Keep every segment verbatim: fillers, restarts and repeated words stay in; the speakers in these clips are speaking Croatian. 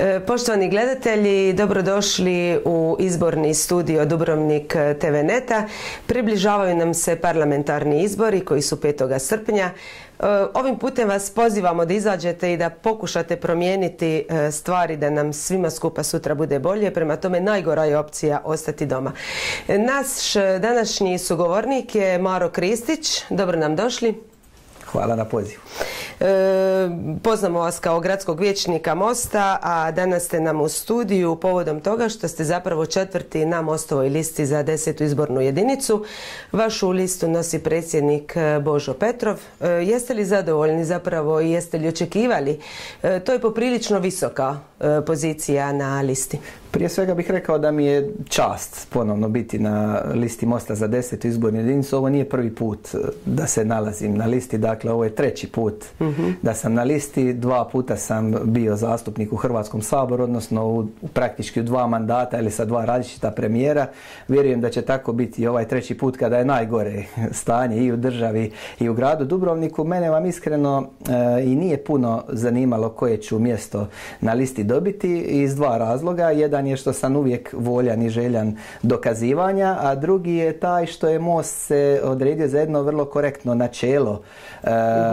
Poštovani gledatelji, dobrodošli u izborni studio Dubrovnik te ve Neta. Približavaju nam se parlamentarni izbori koji su petog srpnja. Ovim putem vas pozivamo da izađete i da pokušate promijeniti stvari da nam svima skupa sutra bude bolje. Prema tome, najgora je opcija ostati doma. Naš današnji sugovornik je Maro Kristić. Dobro nam došli. Hvala na pozivu. E, poznamo vas kao gradskog vijećnika Mosta, a danas ste nam u studiju povodom toga što ste zapravo četvrti na Mostovoj listi za desetu izbornu jedinicu. Vašu listu nosi predsjednik Božo Petrov. E, jeste li zadovoljni zapravo i jeste li očekivali? E, to je poprilično visoka e, pozicija na listi. Prije svega bih rekao da mi je čast ponovno biti na listi Mosta za desetu izbornu jedinicu. Ovo nije prvi put da se nalazim na listi, dakle ovo je treći put mm-hmm. da sam na listi. Dva puta sam bio zastupnik u Hrvatskom saboru, odnosno u, u praktički u dva mandata ili sa dva različita premijera. Vjerujem da će tako biti i ovaj treći put kada je najgore stanje i u državi i u gradu Dubrovniku. Mene vam iskreno e, i nije puno zanimalo koje ću mjesto na listi dobiti iz dva razloga. Jedan je što sam uvijek voljan i željan dokazivanja, a drugi je taj što je Most se odredio za jedno vrlo korektno načelo. E,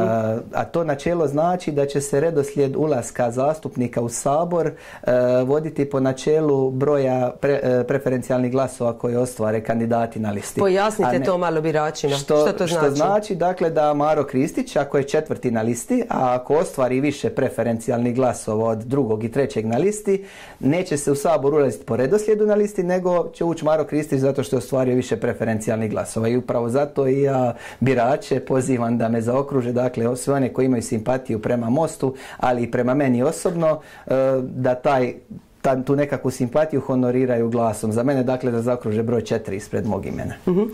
a to načelo znači da će se redoslijed ulaska zastupnika u Sabor e, voditi po načelu broja pre, e, preferencijalnih glasova koje ostvare kandidati na listi. Pojasnite ne, to malo biračima. Što, što to znači? Što znači dakle da Maro Kristić, ako je četvrti na listi, a ako ostvari više preferencijalnih glasova od drugog i trećeg na listi, neće se u Sabor ulaziti po redoslijedu na listi, nego će ući Maro Kristić zato što je ostvario više preferencijalnih glasova. I upravo zato i ja birače pozivam da me zaokruže, dakle sve one koji imaju simpatiju prema Mostu, ali i prema meni osobno, da taj tu nekakvu simpatiju honoriraju glasom. Za mene, dakle, da zaokruže broj četiri ispred mog imena. Uh-huh.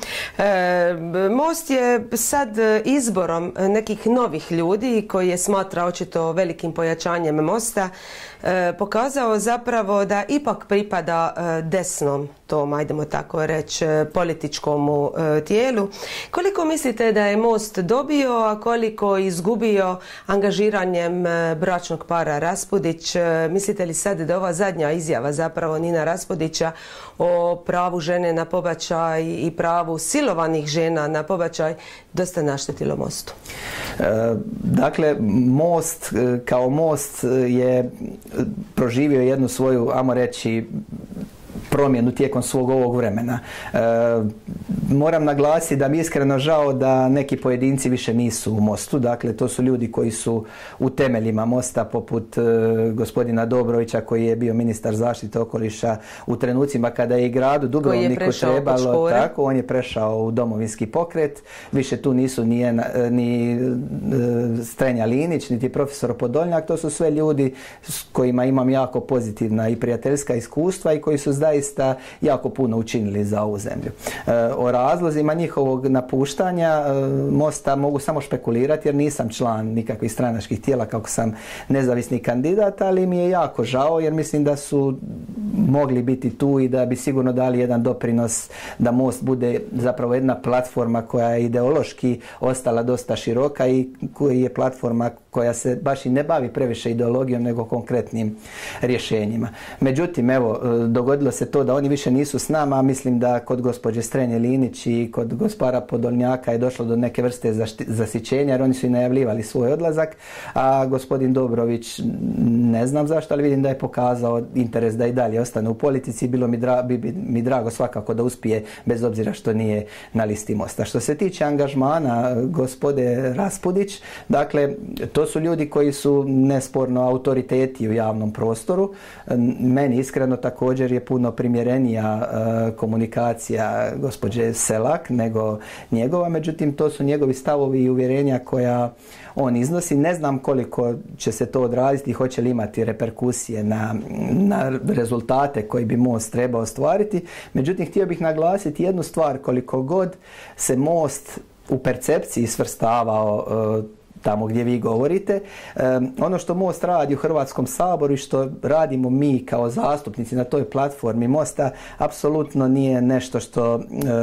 e, Most je sad izborom nekih novih ljudi koji je smatra očito velikim pojačanjem Mosta e, pokazao zapravo da ipak pripada e, desnom tom, ajdemo tako reći, političkom e, tijelu. Koliko mislite da je Most dobio, a koliko izgubio angažiranjem e, bračnog para Raspudić? E, mislite li sad da ova zadnja izjava zapravo Nina Raspudića o pravu žene na pobačaj i pravu silovanih žena na pobačaj dosta naštetilo Mostu? E, dakle, Most kao Most je proživio jednu svoju, ajmo reći, promjenu tijekom svog ovog vremena. E, moram naglasiti da mi je iskreno žao da neki pojedinci više nisu u Mostu. Dakle, to su ljudi koji su u temeljima Mosta, poput e, gospodina Dobrovića, koji je bio ministar zaštite okoliša u trenucima kada je i gradu Dubrovniku trebalo, tako, on je prešao u Domovinski pokret. Više tu nisu ni, ni e, Strenja Linić, niti profesor Podolnjak. To su sve ljudi s kojima imam jako pozitivna i prijateljska iskustva i koji su zaista jako puno učinili za ovu zemlju. E, o razlozima njihovog napuštanja e, Mosta mogu samo špekulirati jer nisam član nikakvih stranačkih tijela kako sam nezavisni kandidat, ali mi je jako žao jer mislim da su mogli biti tu i da bi sigurno dali jedan doprinos da Most bude zapravo jedna platforma koja je ideološki ostala dosta široka i koja je platforma koja se baš i ne bavi previše ideologijom nego konkretnim rješenjima. Međutim, evo, dogodilo se to da oni više nisu s nama, a mislim da kod gospođe Strenje Linić i kod gospara Podolnjaka je došlo do neke vrste zasićenja jer oni su i najavljivali svoj odlazak, a gospodin Dobrović ne znam zašto, ali vidim da je pokazao interes da i dalje ostane u politici. Bilo mi, dra, bi, bi, mi drago svakako da uspije bez obzira što nije na listi Mosta. Što se tiče angažmana gospode Raspudić, dakle, to su ljudi koji su nesporno autoriteti u javnom prostoru. Meni iskreno također je puno primjerenija uh, komunikacija gospođe Selak nego njegova, međutim to su njegovi stavovi i uvjerenja koja on iznosi. Ne znam koliko će se to odraziti, hoće li imati reperkusije na, na rezultate koji bi Most trebao ostvariti. Međutim, htio bih naglasiti jednu stvar, koliko god se Most u percepciji svrstavao uh, tamo gdje vi govorite. Ono što Most radi u Hrvatskom saboru i što radimo mi kao zastupnici na toj platformi Mosta apsolutno nije nešto što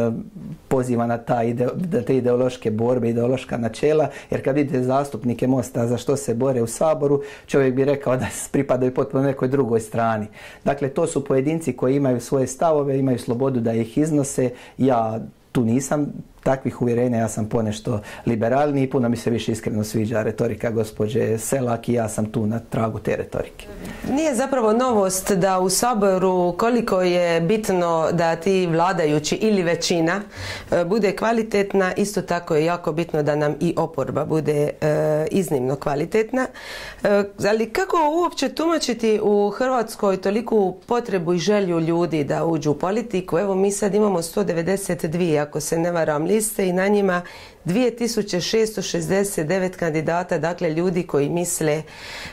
poziva na ta ide, te ideološke borbe, ideološka načela, jer kad vidite zastupnike Mosta za što se bore u Saboru, čovjek bi rekao da pripadaju potpuno nekoj drugoj strani. Dakle, to su pojedinci koji imaju svoje stavove, imaju slobodu da ih iznose. Ja tu nisam takvih uvjerenja, ja sam ponešto liberalniji i puno mi se više iskreno sviđa retorika gospođe Selak i ja sam tu na tragu te retorike. Nije zapravo novost da u Saboru koliko je bitno da ti vladajući ili većina bude kvalitetna, isto tako je jako bitno da nam i oporba bude e, iznimno kvalitetna. E, ali kako uopće tumačiti u Hrvatskoj toliku potrebu i želju ljudi da uđu u politiku? Evo mi sad imamo sto devedeset dvije, ako se ne varam, liste i na njima dvije tisuće šesto šezdeset devet kandidata, dakle ljudi koji misle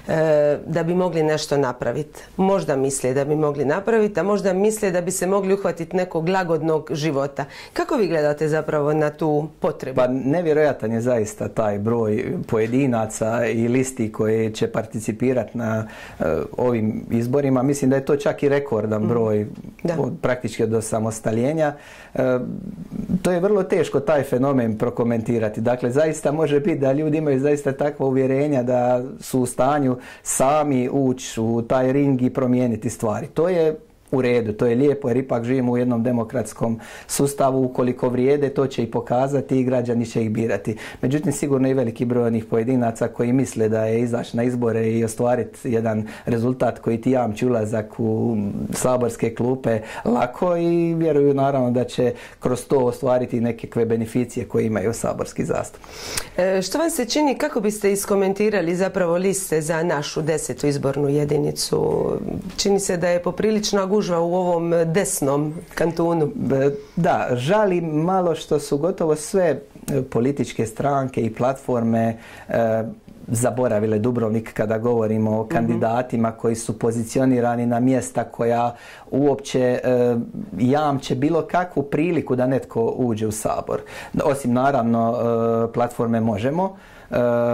e, da bi mogli nešto napraviti. Možda misle da bi mogli napraviti, a možda misle da bi se mogli uhvatiti nekog lagodnog života. Kako vi gledate zapravo na tu potrebu? Pa nevjerojatan je zaista taj broj pojedinaca i listi koje će participirati na e, ovim izborima. Mislim da je to čak i rekordan broj mm. od, praktički od osamostaljenja. E, to je vrlo teško taj fenomen prokomentirati. Dakle, zaista može biti da ljudi imaju zaista takva uvjerenja da su u stanju sami ući u taj ring i promijeniti stvari. To je u redu, to je lijepo jer ipak živimo u jednom demokratskom sustavu, ukoliko vrijede to će i pokazati i građani će ih birati. Međutim, sigurno i veliki broj onih pojedinaca koji misle da je izaći na izbore i ostvariti jedan rezultat koji ti jamči ulazak u saborske klupe lako i vjeruju naravno da će kroz to ostvariti nekakve beneficije koje imaju saborski zastupnici. E, što vam se čini, kako biste iskomentirali zapravo liste za našu desetu izbornu jedinicu? Čini se da je poprilična gužva u ovom desnom kantunu. Da, žalim malo što su gotovo sve političke stranke i platforme e, zaboravile Dubrovnik kada govorimo o kandidatima koji su pozicionirani na mjesta koja uopće e, jamče bilo kakvu priliku da netko uđe u Sabor. Osim naravno e, platforme Možemo. Uh,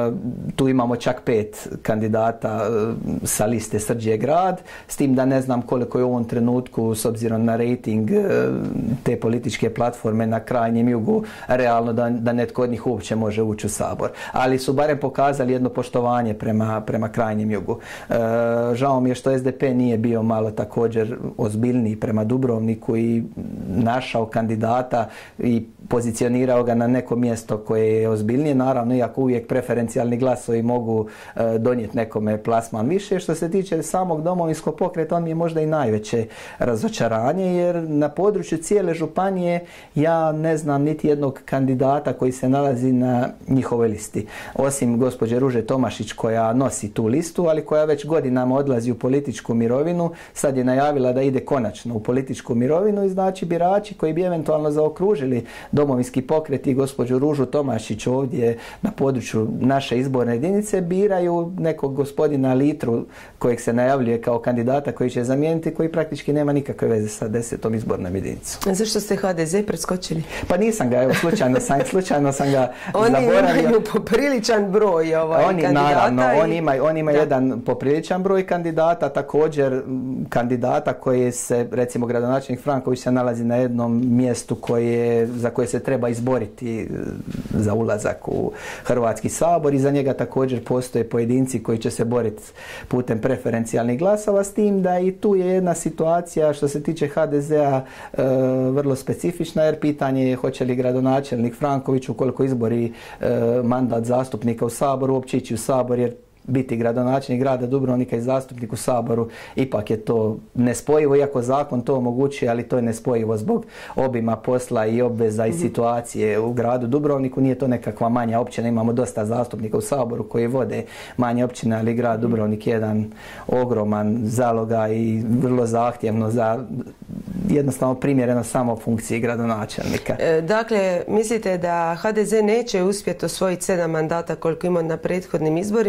tu imamo čak pet kandidata uh, sa liste Srđe grad, s tim da ne znam koliko je u ovom trenutku s obzirom na rejting uh, te političke platforme na krajnjem jugu realno da, da netko od njih uopće može ući u Sabor. Ali su barem pokazali jedno poštovanje prema, prema krajnjem jugu. Uh, žao mi je što S D P nije bio malo također ozbiljniji prema Dubrovniku i našao kandidata i pozicionirao ga na neko mjesto koje je ozbiljnije. Naravno, iako uvijek preferencijalni glasovi mogu e, donijeti nekome plasman više. Što se tiče samog Domovinskog pokreta, on mi je možda i najveće razočaranje, jer na području cijele županije ja ne znam niti jednog kandidata koji se nalazi na njihovoj listi. Osim gospođe Ruže Tomašić koja nosi tu listu, ali koja već godinama odlazi u političku mirovinu. Sad je najavila da ide konačno u političku mirovinu i znači birači koji bi eventualno zaokružili Domovinski pokret i gospođu Ružu Tomašić ovdje na području naše izborne jedinice biraju nekog gospodina Litru kojeg se najavljuje kao kandidata koji će zamijeniti, koji praktički nema nikakve veze sa desetom izbornom jedinicom. A zašto ste H D Z preskočili? Pa nisam ga, evo slučajno sam, slučajno sam ga oni zaboravio. Oni imaju popriličan broj ovaj oni, kandidata. Naravno, i... oni imaju on ima jedan popriličan broj kandidata, također kandidata koji se, recimo gradonačelnik Franković se nalazi na jednom mjestu koje, za koje se treba izboriti za ulazak u Hrvatski sabor i za njega također postoje pojedinci koji će se boriti putem preferencijalnih glasova, s tim da i tu je jedna situacija što se tiče H D Z-a e, vrlo specifična, jer pitanje je hoće li gradonačelnik Franković ukoliko izbori e, mandat zastupnika u Saboru uopće ići u Sabor, jer biti gradonačelnik grada Dubrovnika i zastupnik u Saboru ipak je to nespojivo, iako zakon to omogućuje, ali to je nespojivo zbog obima posla i obveza i situacije u gradu Dubrovniku. Nije to nekakva manja općina, imamo dosta zastupnika u Saboru koji vode manje općine, ali grad Dubrovnik je jedan ogroman zaloga i vrlo zahtjevno za jednostavno primjereno samo funkciji gradonačelnika. E, dakle, mislite da H D Z neće uspjeti osvojiti sedam mandata koliko ima na prethodnim izborima? Most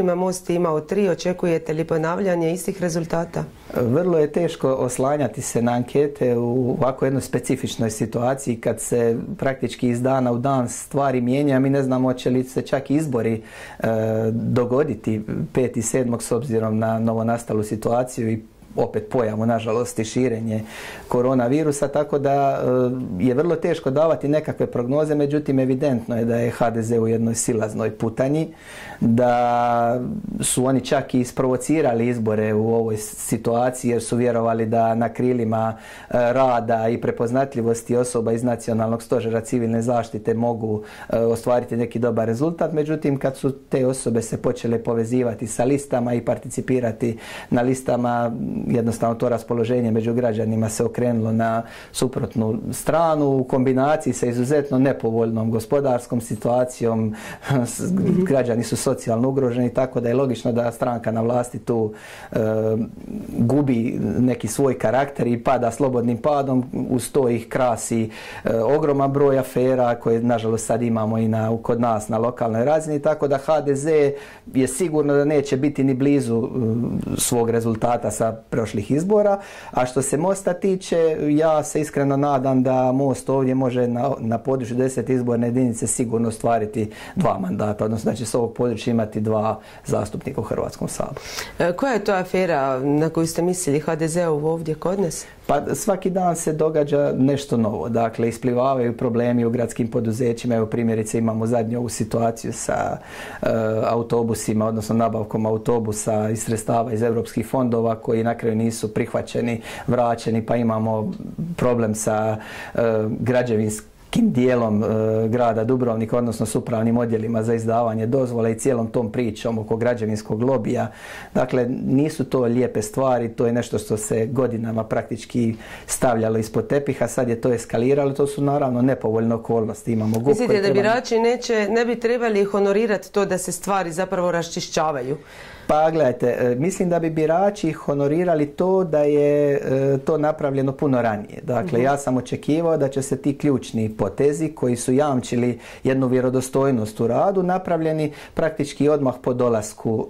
Most je imao tri, očekujete li ponavljanje istih rezultata? Vrlo je teško oslanjati se na ankete u ovako jednoj specifičnoj situaciji kad se praktički iz dana u dan stvari mijenjaju. Mi ne znamo hoće li se čak izbori e, dogoditi peti sedmog s obzirom na novonastalu situaciju i opet pojavu, nažalost, i širenje koronavirusa, tako da je vrlo teško davati nekakve prognoze, međutim, evidentno je da je ha de ze u jednoj silaznoj putanji, da su oni čak i isprovocirali izbore u ovoj situaciji jer su vjerovali da na krilima rada i prepoznatljivosti osoba iz Nacionalnog stožera civilne zaštite mogu ostvariti neki dobar rezultat, međutim, kad su te osobe se počele povezivati sa listama i participirati na listama, jednostavno to raspoloženje među građanima se okrenulo na suprotnu stranu u kombinaciji sa izuzetno nepovoljnom gospodarskom situacijom. Građani su socijalno ugroženi, tako da je logično da stranka na vlasti tu e, gubi neki svoj karakter i pada slobodnim padom. Uz to ih krasi e, ogroman broj afera koje nažalost sad imamo i na, kod nas na lokalnoj razini, tako da ha de ze je sigurno da neće biti ni blizu e, svog rezultata sa prošlih izbora, a što se Mosta tiče, ja se iskreno nadam da Most ovdje može na, na području desete izborne jedinice sigurno ostvariti dva mandata, odnosno da će s ovog područja imati dva zastupnika u Hrvatskom saboru. E, koja je to afera na koju ste mislili ha de ze-u ovdje kod nas? Pa svaki dan se događa nešto novo. Dakle, isplivavaju problemi u gradskim poduzećima. Evo primjerice imamo zadnju ovu situaciju sa e, autobusima, odnosno nabavkom autobusa iz sredstava iz europskih fondova koji na kraju nisu prihvaćeni, vraćeni, pa imamo problem sa e, građevinskim dijelom e, grada Dubrovnika, odnosno s upravnim odjelima za izdavanje dozvola i cijelom tom pričom oko građevinskog lobija. Dakle, nisu to lijepe stvari, to je nešto što se godinama praktički stavljalo ispod tepiha, sad je to eskaliralo, to su naravno nepovoljne okolnosti. Imamo gup. Mislite da treba... birači neće, ne bi trebali honorirati to da se stvari zapravo raščišćavaju? Pa gledajte, mislim da bi birači honorirali to da je to napravljeno puno ranije. Dakle, ja sam očekivao da će se ti ključni potezi koji su jamčili jednu vjerodostojnost u radu napravljeni praktički odmah po dolasku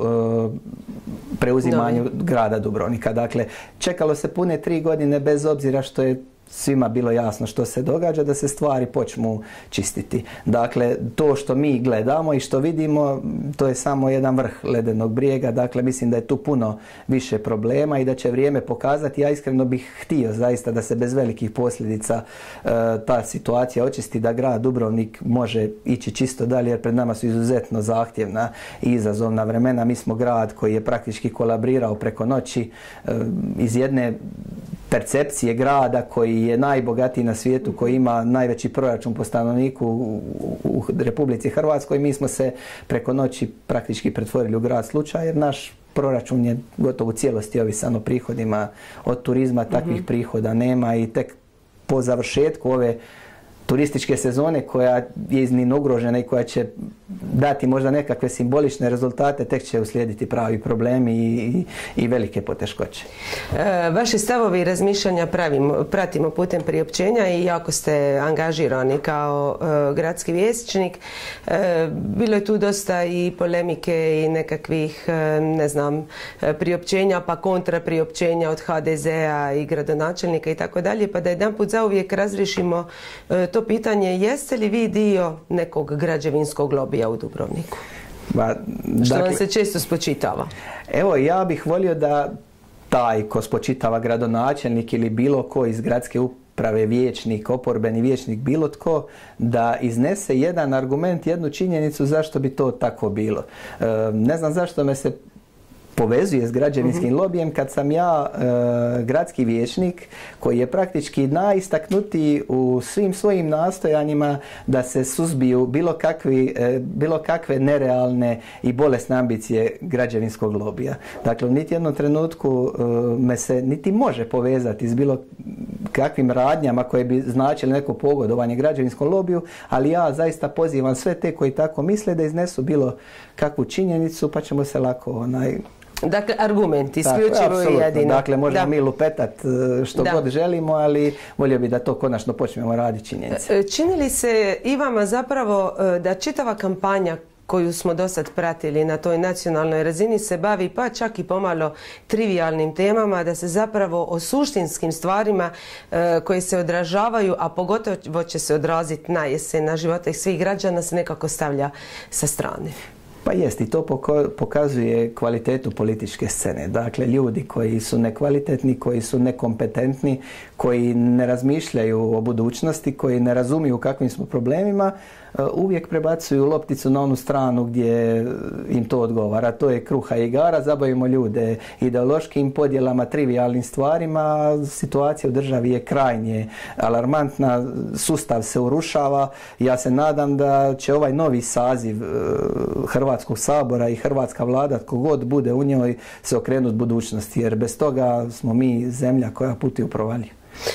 preuzimanju Dobre. grada Dubrovnika. Dakle, čekalo se pune tri godine bez obzira što je svima bilo jasno što se događa, da se stvari počnu čistiti. Dakle, to što mi gledamo i što vidimo, to je samo jedan vrh ledenog brijega. Dakle, mislim da je tu puno više problema i da će vrijeme pokazati. Ja iskreno bih htio zaista da se bez velikih posljedica e, ta situacija očisti, da grad Dubrovnik može ići čisto dalje, jer pred nama su izuzetno zahtjevna i izazovna vremena. Mi smo grad koji je praktički kolabrirao preko noći e, iz jedne percepcije grada koji je najbogatiji na svijetu, koji ima najveći proračun po stanovniku u, u Republici Hrvatskoj. Mi smo se preko noći praktički pretvorili u grad slučaja, jer naš proračun je gotovo u cijelosti ovisan o prihodima od turizma. Takvih mm-hmm. prihoda nema i tek po završetku ove turističke sezone koja je iznimno ugrožena i koja će dati možda nekakve simbolične rezultate, tek će uslijediti pravi problemi i, i, i velike poteškoće. E, vaše stavovi i razmišljanja pravimo, pratimo putem priopćenja i jako ste angažirani kao e, gradski vijećnik. E, bilo je tu dosta i polemike i nekakvih, e, ne znam, priopćenja pa kontra priopćenja od ha de ze-a i gradonačelnika i tako dalje, pa da jedanput zauvijek razriješimo e, to pitanje, jeste li vi dio nekog građevinskog lobija u Dubrovniku? Ba, dakle, što vam se često spočitava. Evo, ja bih volio da taj ko spočitava gradonačelnik ili bilo ko iz gradske uprave, vijećnik, oporbeni vijećnik, bilo tko, da iznese jedan argument, jednu činjenicu zašto bi to tako bilo. E, ne znam zašto me se povezuje s građevinskim uh-huh. lobijem kad sam ja e, gradski vijećnik koji je praktički najistaknutiji u svim svojim nastojanjima da se suzbiju bilo, kakvi, e, bilo kakve nerealne i bolesne ambicije građevinskog lobija. Dakle, u niti jednom trenutku e, me se niti može povezati s bilo kakvim radnjama koje bi značile neko pogodovanje građevinskom lobiju, ali ja zaista pozivam sve te koji tako misle da iznesu bilo kakvu činjenicu, pa ćemo se lako onaj... Dakle, argument, isključivo i jedino. Dakle, možemo da. mi lupetat što da. god želimo, ali volio bi da to konačno počnemo raditi činjenice. Čini li se i vama zapravo da čitava kampanja koju smo do sad pratili na toj nacionalnoj razini se bavi pa čak i pomalo trivijalnim temama, da se zapravo o suštinskim stvarima e, koje se odražavaju, a pogotovo će se odraziti na jesen na živote svih građana, se nekako stavlja sa strane. Pa jest, i to pokazuje kvalitetu političke scene. Dakle, ljudi koji su nekvalitetni, koji su nekompetentni, koji ne razmišljaju o budućnosti, koji ne razumiju kakvim smo problemima, uvijek prebacuju lopticu na onu stranu gdje im to odgovara. To je kruha i igara, zabavimo ljude ideološkim podjelama, trivijalnim stvarima. Situacija u državi je krajnje alarmantna, sustav se urušava. Ja se nadam da će ovaj novi saziv Hrvatskog sabora i hrvatska vlada, tko god bude u njoj, se okrenuti budućnosti, jer bez toga smo mi zemlja koja puti u provaliju.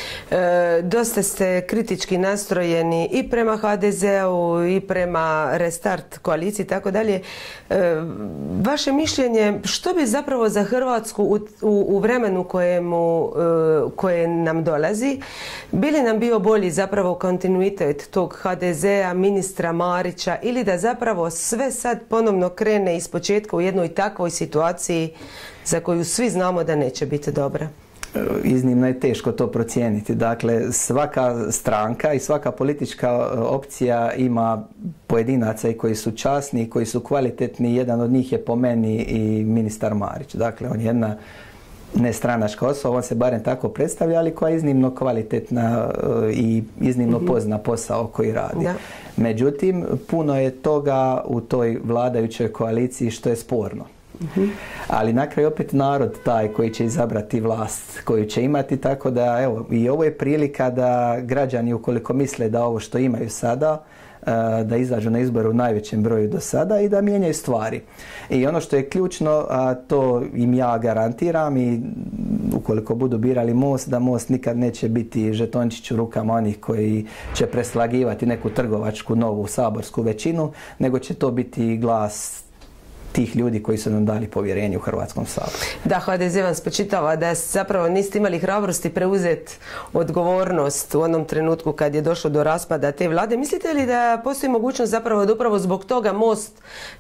E, dosta ste kritički nastrojeni i prema ha de zeu i prema Restart koaliciji i tako dalje. E, vaše mišljenje, što bi zapravo za Hrvatsku u, u, u vremenu kojemu, e, koje nam dolazi, bi li nam bio bolji zapravo kontinuitet tog ha de zea, ministra Marića, ili da zapravo sve sad ponovno krene ispočetka u jednoj takvoj situaciji za koju svi znamo da neće biti dobra? Iznimno je teško to procijeniti. Dakle, svaka stranka i svaka politička opcija ima pojedinaca i koji su časni i koji su kvalitetni. Jedan od njih je po meni i ministar Marić. Dakle, on je jedna nestranačka osoba, on se barem tako predstavlja, ali koja je iznimno kvalitetna i iznimno pozna posao koji radi. Da. Međutim, puno je toga u toj vladajućoj koaliciji što je sporno. Uh-huh. Ali na kraju opet narod taj koji će izabrati vlast koju će imati, tako da evo, i ovo je prilika da građani, ukoliko misle da ovo što imaju sada, da izađu na izbore u najvećem broju do sada i da mijenjaju stvari. I ono što je ključno, a to im ja garantiram, i ukoliko budu birali Most, da Most nikad neće biti žetončić u rukama onih koji će preslagivati neku trgovačku novu saborsku većinu, nego će to biti glas tih ljudi koji su nam dali povjerenje u Hrvatskom saboru. Da, ha de ze vam spočitava da zapravo niste imali hrabrosti preuzeti odgovornost u onom trenutku kad je došlo do raspada te vlade. Mislite li da postoji mogućnost zapravo da upravo zbog toga Most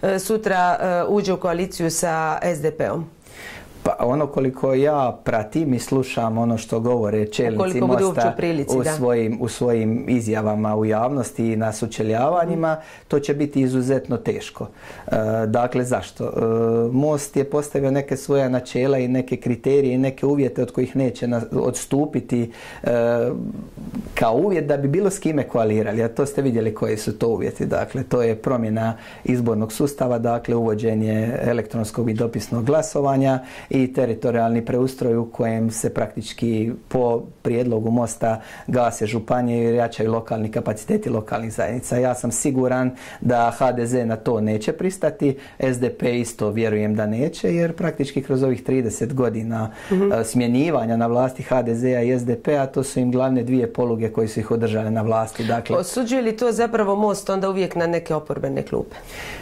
sutra uđe u koaliciju sa es de pe om? Pa ono koliko ja pratim i slušam ono što govore čelnici Mosta u svojim, u svojim izjavama u javnosti i na sučeljavanjima, to će biti izuzetno teško. E, dakle, zašto? E, Most je postavio neke svoja načela i neke kriterije i neke uvjete od kojih neće na, odstupiti e, kao uvjet da bi bilo s kime koalirali. A to ste vidjeli koji su to uvjeti. Dakle, to je promjena izbornog sustava, dakle uvođenje elektronskog i dopisnog glasovanja i teritorijalni preustroj u kojem se praktički po prijedlogu Mosta gase županije i jačaju lokalni kapaciteti lokalnih zajednica. Ja sam siguran da ha de ze na to neće pristati, es de pe isto vjerujem da neće, jer praktički kroz ovih trideset godina mm-hmm. smjenjivanja na vlasti ha de zea i es de pe a to su im glavne dvije poluge koje su ih održale na vlasti. Dakle, osuđuje li to zapravo Most onda uvijek na neke oporbene klupe?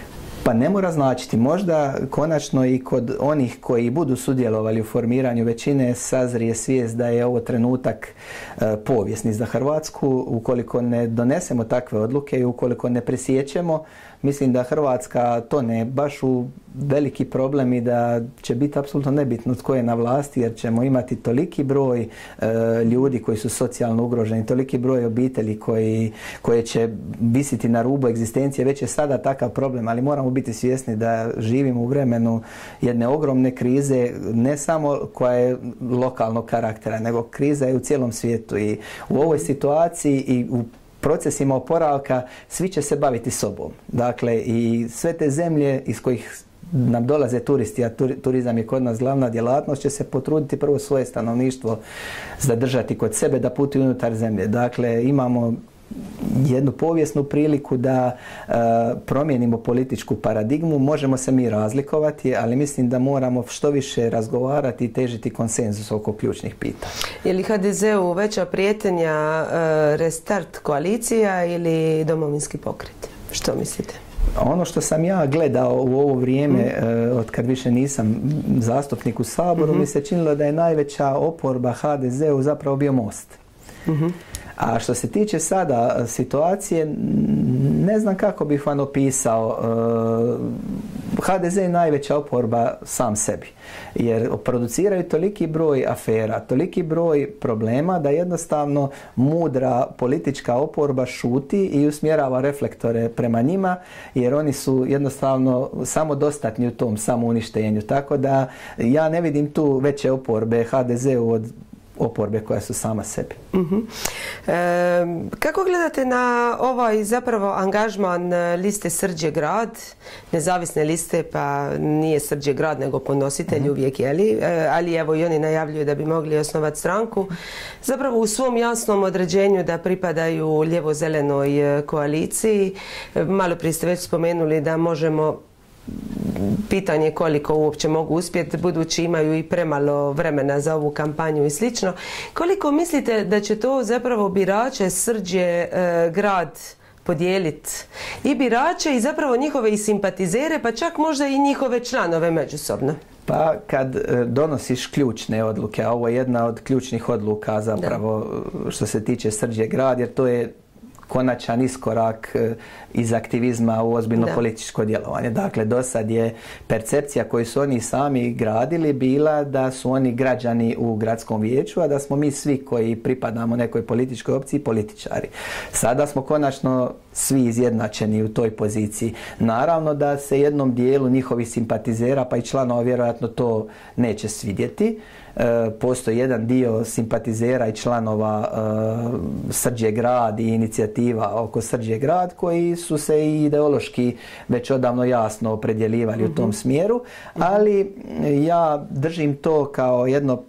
Pa ne mora značiti. Možda konačno i kod onih koji budu sudjelovali u formiranju većine sazrije svijest da je ovo trenutak e, povijesni za Hrvatsku. Ukoliko ne donesemo takve odluke i ukoliko ne presjećemo, mislim da Hrvatska tone baš u veliki problem i da će biti apsolutno nebitno tko je na vlasti, jer ćemo imati toliki broj e, ljudi koji su socijalno ugroženi, toliki broj obitelji koji, koje će visiti na rubu egzistencije. Već je sada takav problem, ali moramo biti svjesni da živimo u vremenu jedne ogromne krize, ne samo koja je lokalnog karaktera, nego kriza je u cijelom svijetu i u ovoj situaciji i u procesima oporavka svi će se baviti sobom. Dakle, i sve te zemlje iz kojih nam dolaze turisti, a turizam je kod nas glavna djelatnost, će se potruditi prvo svoje stanovništvo zadržati kod sebe, da putuju unutar zemlje. Dakle, imamo jednu povijesnu priliku da e, promijenimo političku paradigmu. Možemo se mi razlikovati, ali mislim da moramo što više razgovarati i težiti konsenzus oko ključnih pitanja. Je li ha de zeu veća prijetnja e, Restart koalicija ili Domovinski pokret? Što mislite? Ono što sam ja gledao u ovo vrijeme, mm. od kad više nisam zastupnik u Saboru, mm-hmm. mi se činilo da je najveća oporba ha de zeu zapravo bio Most. Mm-hmm. A što se tiče sada situacije, ne znam kako bih vam opisao. ha de ze je najveća oporba sam sebi, jer produciraju toliki broj afera, toliki broj problema da jednostavno mudra politička oporba šuti i usmjerava reflektore prema njima, jer oni su jednostavno samodostatni u tom samouništenju. Tako da ja ne vidim tu veće oporbe ha de zeu od oporbe koja su sama sebi. Uh-huh. E, kako gledate na ovaj zapravo angažman liste Srđe grad, nezavisne liste, pa nije Srđe grad nego ponositelj uh-huh. uvijek, jeli? E, ali evo i oni najavljuju da bi mogli osnovati stranku. Zapravo u svom jasnom određenju da pripadaju lijevo-zelenoj koaliciji. Malo prije ste već spomenuli da možemo, pitanje koliko uopće mogu uspjeti, budući imaju i premalo vremena za ovu kampanju i slično. Koliko mislite da će to zapravo birače Srđe e, grad podijeliti? I birače i zapravo njihove i simpatizere, pa čak možda i njihove članove međusobno? Pa kad donosiš ključne odluke, a ovo je jedna od ključnih odluka zapravo da. Što se tiče Srđe grad, jer to je konačan iskorak iz aktivizma u ozbiljno da. političko djelovanje. Dakle, do sad je percepcija koju su oni sami gradili bila da su oni građani u gradskom vijeću, a da smo mi svi koji pripadamo nekoj političkoj opciji političari. Sada smo konačno svi izjednačeni u toj poziciji. Naravno da se jednom dijelu njihovih simpatizera, pa i članova, vjerojatno to neće svidjeti. E, postoji jedan dio simpatizera i članova e, Srđe grad i inicijativa oko Srđe grad koji su se i ideološki već odavno jasno opredjeljivali mm-hmm. u tom smjeru, ali ja držim to kao jedno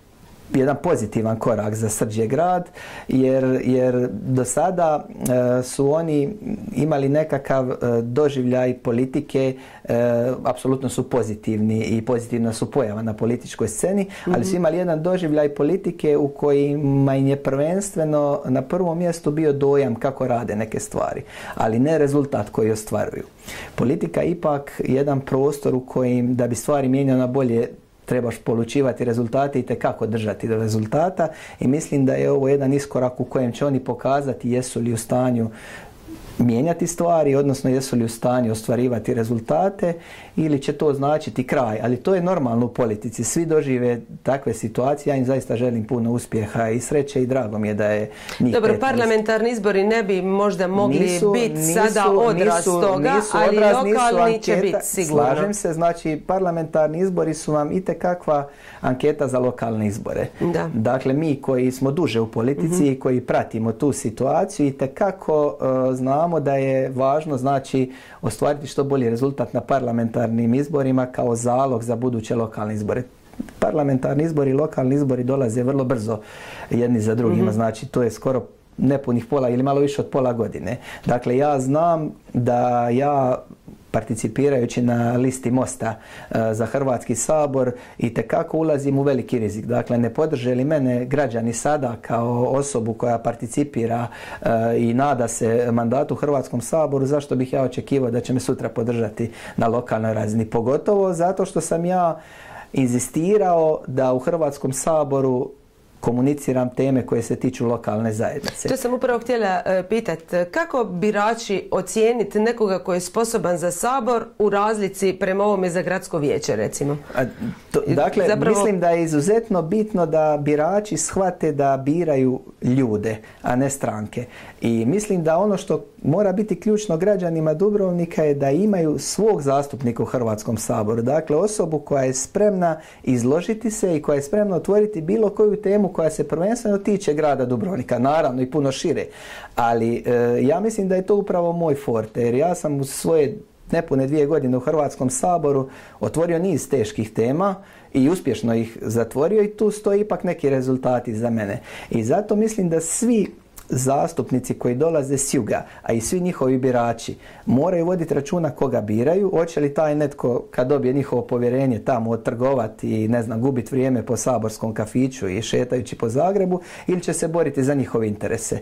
jedan pozitivan korak za Srđe grad, jer, jer do sada e, su oni imali nekakav e, doživljaj politike, e, apsolutno su pozitivni i pozitivna su pojava na političkoj sceni, mm-hmm. ali su imali jedan doživljaj politike u kojima im je prvenstveno na prvom mjestu bio dojam kako rade neke stvari, ali ne rezultat koji ostvaruju. Politika je ipak jedan prostor u kojim da bi stvari mijenjao na bolje trebaš polučivati rezultate i tekako držati do rezultata, i mislim da je ovo jedan iskorak u kojem će oni pokazati jesu li u stanju mijenjati stvari, odnosno jesu li u stanju ostvarivati rezultate, ili će to značiti kraj. Ali to je normalno u politici. Svi dožive takve situacije. Ja im zaista želim puno uspjeha i sreće i drago mi je da je njih Dobro, petnaest. Parlamentarni izbori ne bi možda mogli nisu, biti nisu, sada odraz nisu, toga, nisu ali odraz, lokalni će biti sigurno. Slažem se, znači parlamentarni izbori su vam itekakva anketa za lokalne izbore. Da. Dakle, mi koji smo duže u politici i mm-hmm. koji pratimo tu situaciju itekako uh, znamo da je važno, znači, ostvariti što bolji rezultat na parlamentarnim izborima kao zalog za buduće lokalne izbore. Parlamentarni izbori i lokalni izbori dolaze vrlo brzo jedni za drugima, mm-hmm. znači to je skoro nepunih pola ili malo više od pola godine. Dakle, ja znam da ja participirajući na listi Mosta uh, za Hrvatski sabor itekako ulazim u veliki rizik. Dakle, ne podrže li mene građani sada kao osobu koja participira uh, i nada se mandatu u Hrvatskom saboru, zašto bih ja očekivao da će me sutra podržati na lokalnoj razini? Pogotovo zato što sam ja inzistirao da u Hrvatskom saboru komuniciram teme koje se tiču lokalne zajednice. To sam upravo htjela uh, pitati. Kako birači ocijeniti nekoga koji je sposoban za sabor u razlici prema ovome za gradsko vijeće, recimo? A, to, dakle, Zapravo... mislim da je izuzetno bitno da birači shvate da biraju ljude, a ne stranke. I mislim da ono što mora biti ključno građanima Dubrovnika je da imaju svog zastupnika u Hrvatskom saboru. Dakle, osobu koja je spremna izložiti se i koja je spremna otvoriti bilo koju temu koja se prvenstveno tiče grada Dubrovnika, naravno i puno šire. Ali e, ja mislim da je to upravo moj forte, jer ja sam u svoje nepune dvije godine u Hrvatskom saboru otvorio niz teških tema i uspješno ih zatvorio, i tu stoji ipak neki rezultati za mene. I zato mislim da svi zastupnici koji dolaze s juga, a i svi njihovi birači, moraju voditi računa koga biraju. Hoće li taj netko, kad dobije njihovo povjerenje, tamo otrgovati i, ne znam, gubiti vrijeme po saborskom kafiću i šetajući po Zagrebu, ili će se boriti za njihove interese.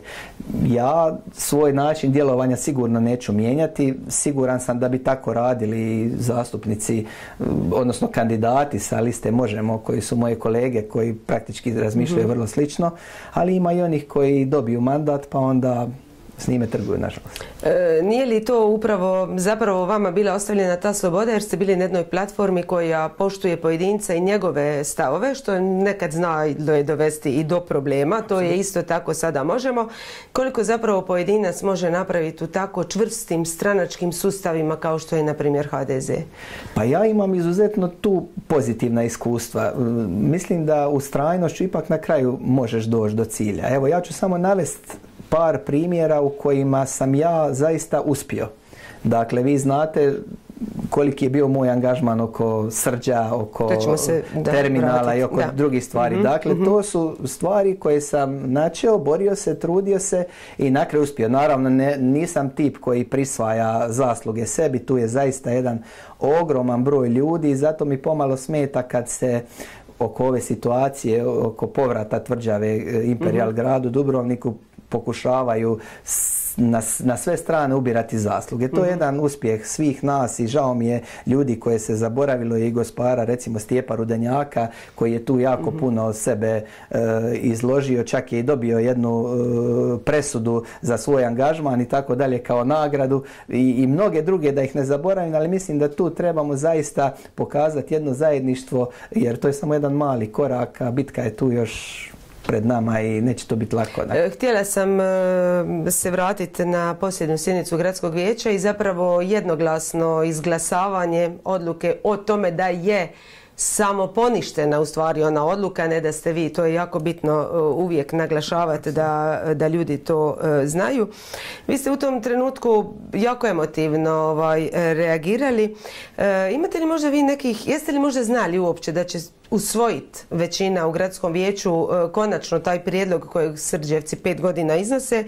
Ja svoj način djelovanja sigurno neću mijenjati. Siguran sam da bi tako radili zastupnici, odnosno kandidati sa liste Možemo, koji su moje kolege, koji praktički razmišljaju vrlo slično, ali ima i onih koji dobiju mandat, pa onda s njime trguju, nažalost. E, nije li to upravo zapravo vama bila ostavljena ta sloboda jer ste bili na jednoj platformi koja poštuje pojedinca i njegove stavove, što nekad zna je dovesti i do problema, to je isto tako sada možemo. Koliko zapravo pojedinac može napraviti u tako čvrstim stranačkim sustavima kao što je na primjer ha de ze? Pa ja imam izuzetno tu pozitivna iskustva. Mislim da ustrajnošću ipak na kraju možeš doći do cilja. Evo, ja ću samo navesti par primjera u kojima sam ja zaista uspio. Dakle, vi znate koliki je bio moj angažman oko Srđa, oko se, da, terminala vratiti. i oko da. drugih stvari. Mm-hmm, dakle, mm-hmm. to su stvari koje sam načeo, borio se, trudio se i na kraju uspio. Naravno, ne, nisam tip koji prisvaja zasluge sebi, tu je zaista jedan ogroman broj ljudi i zato mi pomalo smeta kad se oko ove situacije, oko povrata tvrđave Imperijal mm-hmm. gradu Dubrovniku pokušavaju na, na sve strane ubirati zasluge. To je mm-hmm. jedan uspjeh svih nas i žao mi je ljudi koje se zaboravilo i gospara, recimo Stijepa Rudenjaka, koji je tu jako mm-hmm. puno sebe e, izložio, čak je i dobio jednu e, presudu za svoj angažman i tako dalje kao nagradu i, i mnoge druge, da ih ne zaboravim, ali mislim da tu trebamo zaista pokazati jedno zajedništvo, jer to je samo jedan mali korak, a bitka je tu još pred nama i neće to biti lako. Da. Htjela sam se vratiti na posljednju sjednicu gradskog vijeća i zapravo jednoglasno izglasavanje odluke o tome da je samo poništena u stvari ona odluka, ne da ste vi, to je jako bitno uvijek naglašavati da, da ljudi to znaju. Vi ste u tom trenutku jako emotivno ovaj, reagirali. E, imate li možda vi nekih, jeste li možda znali uopće da će usvojiti većina u gradskom vijeću e, konačno taj prijedlog kojeg Srđevci pet godina iznose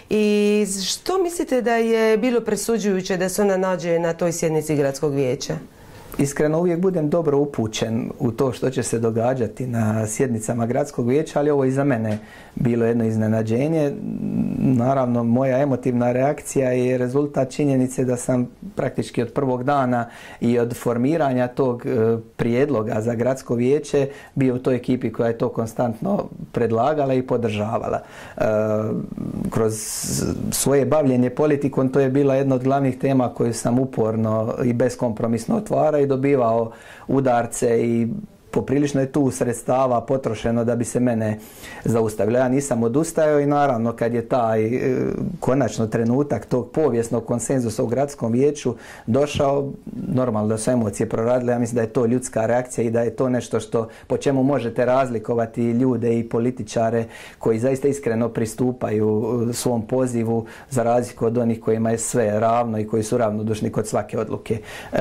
i što mislite da je bilo presuđujuće da se ona nađe na toj sjednici gradskog vijeća? Iskreno uvijek budem dobro upućen u to što će se događati na sjednicama gradskog vijeća, ali ovo i za mene bilo jedno iznenađenje. Naravno, moja emotivna reakcija je rezultat činjenice da sam praktički od prvog dana i od formiranja tog prijedloga za gradsko vijeće bio u toj ekipi koja je to konstantno predlagala i podržavala. Kroz svoje bavljenje politikom to je bila jedna od glavnih tema koju sam uporno i beskompromisno otvarao i dobivao udarce i poprilično je tu sredstava potrošeno da bi se mene zaustavilo. Ja nisam odustajao i naravno kad je taj e, konačno trenutak tog povijesnog konsenzusa u gradskom vijeću došao, normalno da su emocije proradile. Ja mislim da je to ljudska reakcija i da je to nešto što po čemu možete razlikovati ljude i političare koji zaista iskreno pristupaju svom pozivu za razliku od onih kojima je sve ravno i koji su ravnodušni kod svake odluke. E,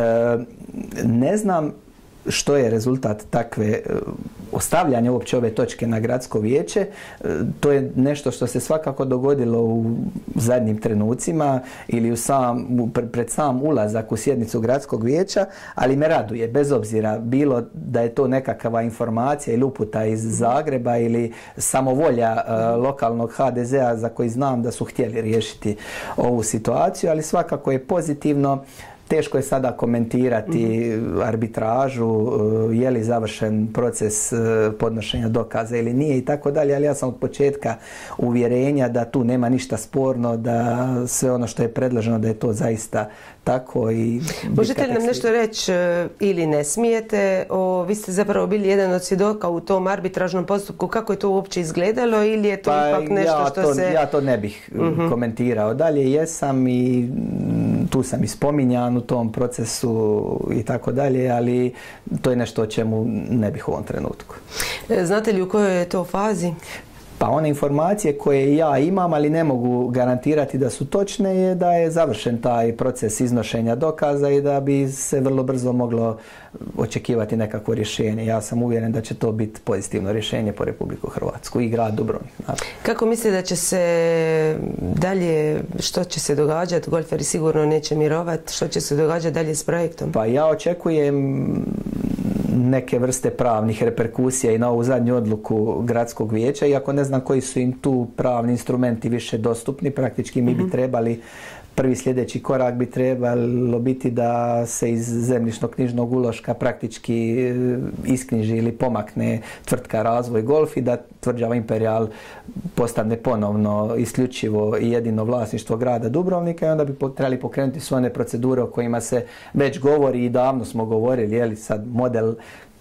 ne znam što je rezultat takve ostavljanja uopće ove točke na gradsko vijeće. To je nešto što se svakako dogodilo u zadnjim trenucima ili u sam, pred sam ulazak u sjednicu gradskog vijeća, ali me raduje, bez obzira bilo da je to nekakva informacija ili uputa iz Zagreba ili samovolja uh, lokalnog ha de zea za koji znam da su htjeli riješiti ovu situaciju, ali svakako je pozitivno. Teško je sada komentirati mm-hmm. arbitražu, je li završen proces podnošenja dokaza ili nije i tako dalje, ali ja sam od početka uvjerenja da tu nema ništa sporno, da sve ono što je predloženo da je to zaista tako. I možete li nam nešto reći ili ne smijete? O, vi ste zapravo bili jedan od svjedoka u tom arbitražnom postupku. Kako je to uopće izgledalo ili je to pa ipak nešto ja što to, se... Ja to ne bih mm-hmm. komentirao. Dalje jesam i tu sam i spominjan u tom procesu i tako dalje, ali to je nešto o čemu ne bih u ovom trenutku. Znate li u kojoj je to fazi? Pa one informacije koje ja imam, ali ne mogu garantirati da su točne, je da je završen taj proces iznošenja dokaza i da bi se vrlo brzo moglo očekivati nekakvo rješenje. Ja sam uvjeren da će to biti pozitivno rješenje po Republiku Hrvatsku i grad Dubrovnik. Kako mislite da će se dalje, što će se događati? Golferi sigurno neće mirovati. Što će se događati dalje s projektom? Pa ja očekujem neke vrste pravnih reperkusija i na ovu zadnju odluku gradskog vijeća, iako ne znam koji su im tu pravni instrumenti više dostupni. Praktički mi bi trebali prvi sljedeći korak bi trebalo biti da se iz zemljišno-knjižnog uloška praktički isknjiži ili pomakne tvrtka Razvoj Golf i da tvrđava Imperial postane ponovno isključivo i jedino vlasništvo grada Dubrovnika i onda bi trebali pokrenuti sve one procedure o kojima se već govori i davno smo govorili, je li sad model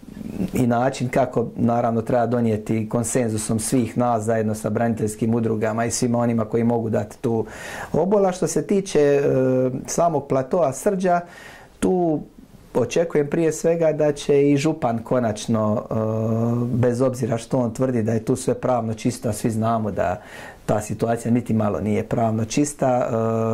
i način kako naravno treba donijeti konsenzusom svih nas zajedno sa braniteljskim udrugama i svima onima koji mogu dati tu obol. A što se tiče e, samog platoa Srđa, tu očekujem prije svega da će i župan konačno, e, bez obzira što on tvrdi da je tu sve pravno čisto, a svi znamo da ta situacija niti malo nije pravno čista,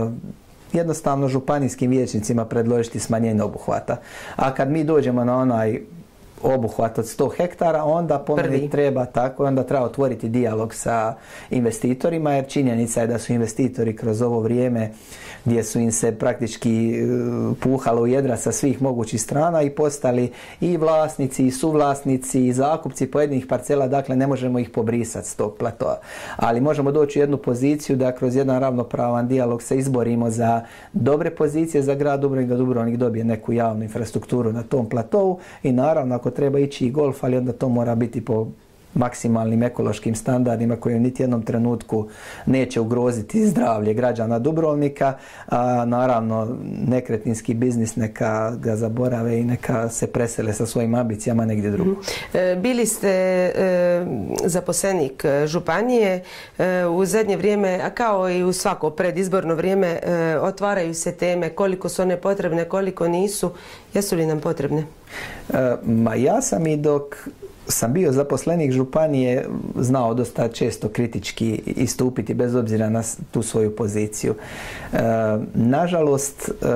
e, jednostavno županijskim vijećnicima predložiti smanjenje obuhvata. A kad mi dođemo na onaj obuhvat od sto hektara, onda po meni treba tako, onda treba otvoriti dijalog sa investitorima, jer činjenica je da su investitori kroz ovo vrijeme gdje su im se praktički puhalo u jedra sa svih mogućih strana i postali i vlasnici i suvlasnici i zakupci pojedinih parcela, dakle ne možemo ih pobrisati s tog platoa. Ali možemo doći u jednu poziciju da kroz jedan ravnopravan dijalog se izborimo za dobre pozicije za grad Dubrovnik, da Dubrovnik dobije neku javnu infrastrukturu na tom platovu i naravno ako treba ići i golf, ali onda to mora biti po maksimalnim ekološkim standardima koji u niti jednom trenutku neće ugroziti zdravlje građana Dubrovnika, a naravno nekretninski biznis neka ga zaborave i neka se presele sa svojim ambicijama negdje drugo. Bili ste e, zaposlenik županije, e, u zadnje vrijeme, a kao i u svako predizborno vrijeme, e, otvaraju se teme koliko su one potrebne, koliko nisu. Jesu li nam potrebne? E, ma ja sam i dok sam bio zaposlenik županije znao dosta često kritički istupiti bez obzira na tu svoju poziciju. E, nažalost, e,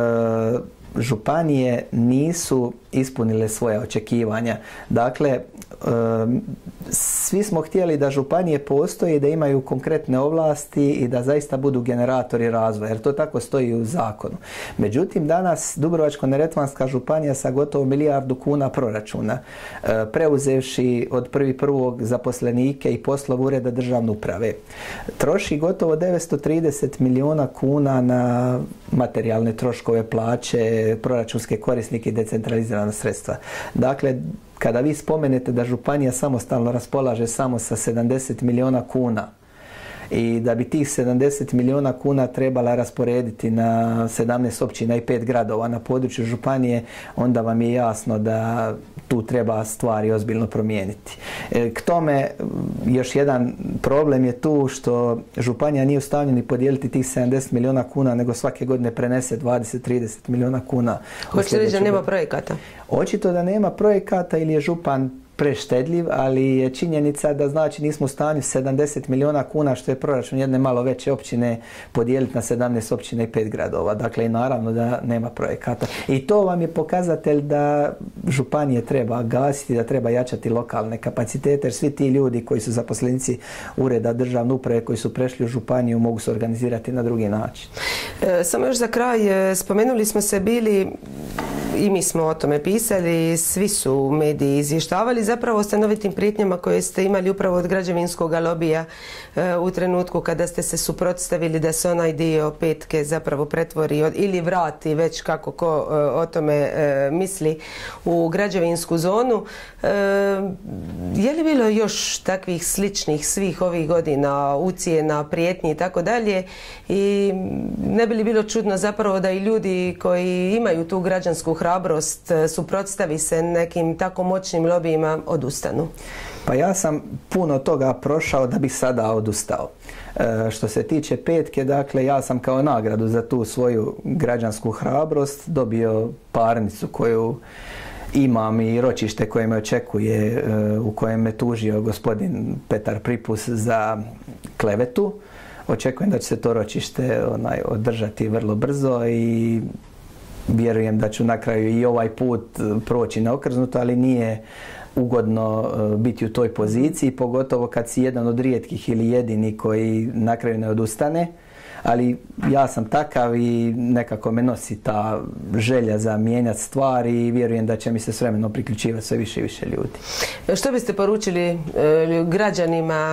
županije nisu ispunile svoja očekivanja. Dakle, e, svi smo htjeli da županije postoje i da imaju konkretne ovlasti i da zaista budu generatori razvoja, jer to tako stoji u zakonu. Međutim, danas Dubrovačko-neretvanska županija sa gotovo milijardu kuna proračuna, e, preuzevši od prvi prvog zaposlenike i poslov ureda državne uprave, troši gotovo devetsto trideset milijuna kuna na materijalne troškove, plaće, proračunske korisnike i decentralizirana sredstva. Dakle, kada vi spomenete da županija samostalno raspolaže samo sa sedamdeset milijuna kuna i da bi tih sedamdeset milijuna kuna trebala rasporediti na sedamnaest općina i pet gradova na području županije, onda vam je jasno da tu treba stvari ozbiljno promijeniti. K tome još jedan problem je tu što županija nije u stanju ni podijeliti tih sedamdeset milijuna kuna, nego svake godine prenese dvadeset do trideset milijuna kuna. Hoće reći da nema projekata? Očito da nema projekata ili je župan preštedljiv, ali je činjenica da znači nismo u stanju sedamdeset milijuna kuna, što je proračun jedne malo veće općine, podijeliti na sedamnaest općina i pet gradova. Dakle, i naravno da nema projekata. I to vam je pokazatelj da županije treba gasiti, da treba jačati lokalne kapacitete, jer svi ti ljudi koji su zaposlenici ureda državne uprave, koji su prešli u županiju, mogu se organizirati na drugi način. E, samo još za kraj, spomenuli smo se bili, i mi smo o tome pisali, svi su mediji izvještavali zapravo o stanovitim prijetnjama koje ste imali upravo od građevinskog lobija e, u trenutku kada ste se suprotstavili da se onaj dio petke zapravo pretvori od, ili vrati, već kako ko e, o tome e, misli, u građevinsku zonu. E, je li bilo još takvih sličnih svih ovih godina, ucjena, prijetnji i tako dalje, i ne bi li bilo čudno zapravo da i ljudi koji imaju tu građansku hrabrost suprotstavi se nekim tako moćnim lobijima odustanu? Pa ja sam puno toga prošao da bih sada odustao. E, što se tiče petke, dakle, ja sam kao nagradu za tu svoju građansku hrabrost dobio parnicu koju imam i ročište koje me očekuje, e, u kojem me tužio gospodin Petar Pripus za klevetu. Očekujem da će se to ročište onaj, održati vrlo brzo i vjerujem da ću na kraju i ovaj put proći neokrznuto, ali nije ugodno biti u toj poziciji, pogotovo kad si jedan od rijetkih ili jedini koji na kraju ne odustane. Ali ja sam takav i nekako me nosi ta želja za mijenjati stvari i vjerujem da će mi se s vremenom priključivati sve više i više ljudi. Što biste poručili građanima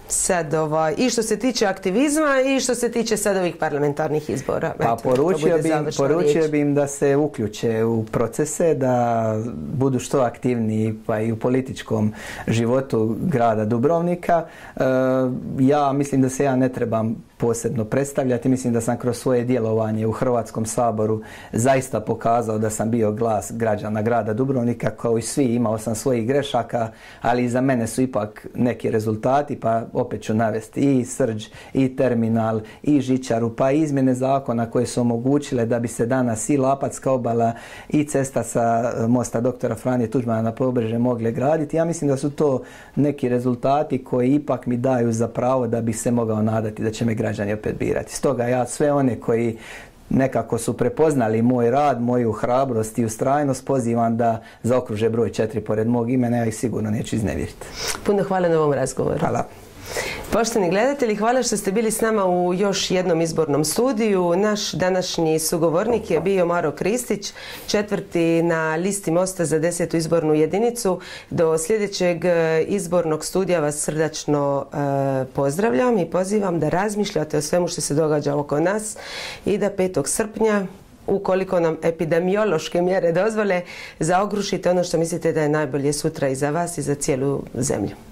sad ovaj, i što se tiče aktivizma i što se tiče sad ovih parlamentarnih izbora? Pa eto, poručio, bi im, poručio bi im da se uključe u procese, da budu što aktivniji pa i u političkom životu grada Dubrovnika. E, ja mislim da se ja ne trebam posebno predstavljati. Mislim da sam kroz svoje djelovanje u Hrvatskom saboru zaista pokazao da sam bio glas građana grada Dubrovnika. Kao i svi, imao sam svojih grešaka, ali iza mene su ipak neki rezultati, pa opet ću navesti i Srđ, i terminal, i žičaru, pa i izmjene zakona koje su omogućile da bi se danas i Lapatska obala i cesta sa mosta doktora Franje Tuđmana na Pobrežje mogle graditi. Ja mislim da su to neki rezultati koji ipak mi daju za pravo da bih se mogao nadati da će me građani opet birati. Stoga ja sve one koji nekako su prepoznali moj rad, moju hrabrost i ustrajnost, pozivam da zaokruže broj četiri pored mog imena, ja ih sigurno neću iznevjeriti. Puno hvala na ovom razgovoru. Hvala. Poštovani gledatelji, hvala što ste bili s nama u još jednom izbornom studiju. Naš današnji sugovornik je bio Maro Kristić, četvrti na listi Mosta za desetu izbornu jedinicu. Do sljedećeg izbornog studija vas srdačno e, pozdravljam i pozivam da razmišljate o svemu što se događa oko nas i da petog srpnja, ukoliko nam epidemiološke mjere dozvole, zaokružite ono što mislite da je najbolje sutra i za vas i za cijelu zemlju.